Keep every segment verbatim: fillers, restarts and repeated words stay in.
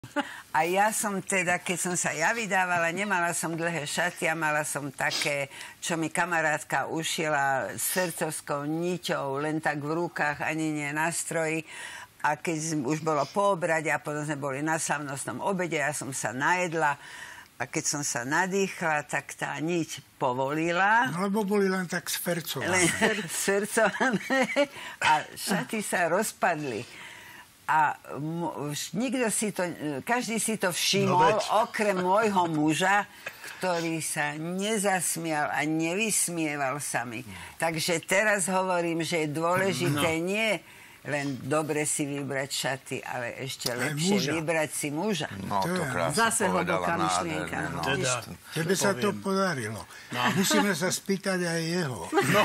A ja som teda, keď som sa ja vydávala, nemala som dlhé šaty a mala som také, čo mi kamarátka ušiela s fercovskou niťou, len tak v rukách, ani nie na stroji. A keď už bolo po obrade a potom sme boli na slavnostnom obede, ja som sa najedla a keď som sa nadýchla, tak tá niť povolila. No, lebo boli len tak sfercované. Len sfercované a šaty sa rozpadli. A nikto si to, každý si to všimol, no, okrem môjho muža, ktorý sa nezasmial a nevysmieval sa mi. Takže teraz hovorím, že je dôležité no. nie len dobre si vybrať šaty, ale ešte lepšie vybrať si muža. No, to krásne zase hlboká myšlienka. No. Teda, tebe sa to podarilo. No. Musíme sa spýtať aj jeho. No.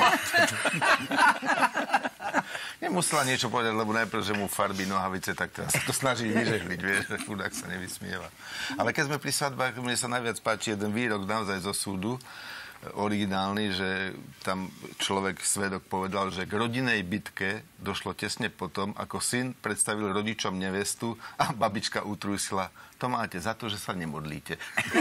Nemusela niečo povedať, lebo najprv, že mu farbí nohavice, tak teraz sa to snaží vyžehliť, vieš, že chudák sa nevysmieva. Ale keď sme pri svadbách, mne sa najviac páči jeden výrok naozaj zo súdu, originálny, že tam človek, svedok povedal, že k rodinnej bitke došlo tesne potom, ako syn predstavil rodičom nevestu a babička utrúsila: to máte za to, že sa nemodlíte.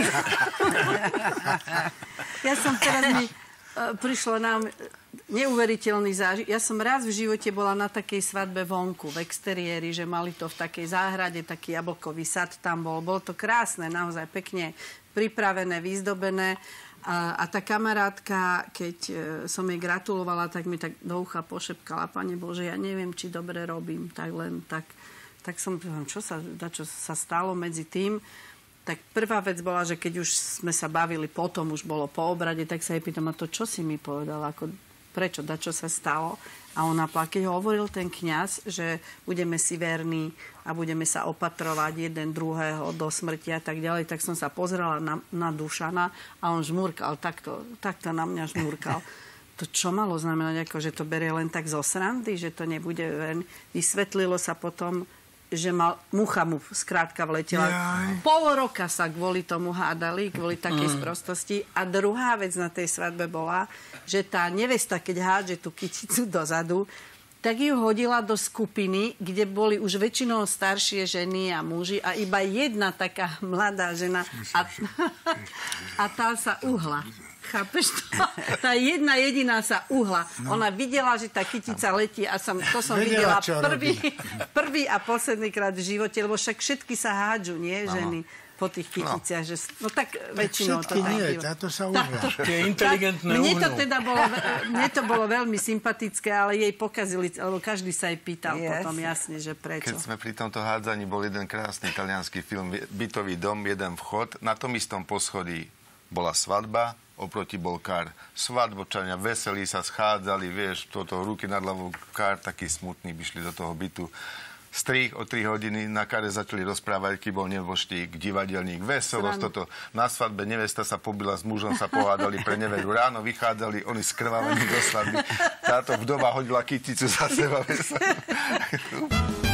Ja som teraz mi... prišlo nám neuveriteľný zážitok. Ja som raz v živote bola na takej svadbe vonku, v exteriéri, že mali to v takej záhrade, taký jablkový sad tam bol. Bolo to krásne, naozaj pekne pripravené, vyzdobené. A, a tá kamarátka, keď e, som jej gratulovala, tak mi tak do ucha pošepkala: Pane Bože, ja neviem, či dobre robím. Tak len tak, tak som, čo sa, čo sa stalo medzi tým. Tak prvá vec bola, že keď už sme sa bavili, potom už bolo po obrade, tak sa jej pýtam: a to čo si mi povedala? Ako, prečo? Da, čo sa stalo? A ona, keď ho hovoril ten kňaz, že budeme si verní a budeme sa opatrovať jeden druhého do smrti a tak ďalej, tak som sa pozrela na, na Dušana a on žmúrkal, takto, takto na mňa žmúrkal. To čo malo znamenať, ako, že to berie len tak zo srandy, že to nebude verný? Vysvetlilo sa potom, že mal, mucha mu skrátka vletela. Jaj. Pol roka sa kvôli tomu hádali, kvôli takej mm. sprostosti. A druhá vec na tej svadbe bola, že tá nevesta, keď hádže tú kyticu dozadu, tak ju hodila do skupiny, kde boli už väčšinou staršie ženy a muži a iba jedna taká mladá žena a, a tá sa uhla. Chápeš to? Tá jedna jediná sa uhla. No. Ona videla, že tá kytica letí a som, to som videla, videla prvý, prvý a posledný krát v živote, lebo však všetky sa hádžu, nie, ženy? Po tých kyticiach, no. Že, no tak väčšinou to tak nie, táto sa uhla. Tie inteligentné mne to teda bolo, mne to bolo veľmi sympatické, ale jej pokazili, lebo každý sa jej pýtal yes. potom jasne, že prečo. Keď sme pri tomto hádzaní, bol jeden krásny taliansky film, Bytový dom, jeden vchod, na tom istom poschodí bola svadba, oproti bol kár. Svadbočania veselí sa schádzali, vieš, toto ruky nad hlavou, kár taký smutný, by šli do toho bytu. Strých o tri hodiny na kare začali rozprávať, aký bol neboštík, divadelník, veselosť, toto. Na svadbe nevesta sa pobila, s mužom sa pohádali pre neveru. Ráno vychádzali, oni skrvávení do svadby. Táto vdova hodila kyticu za seba.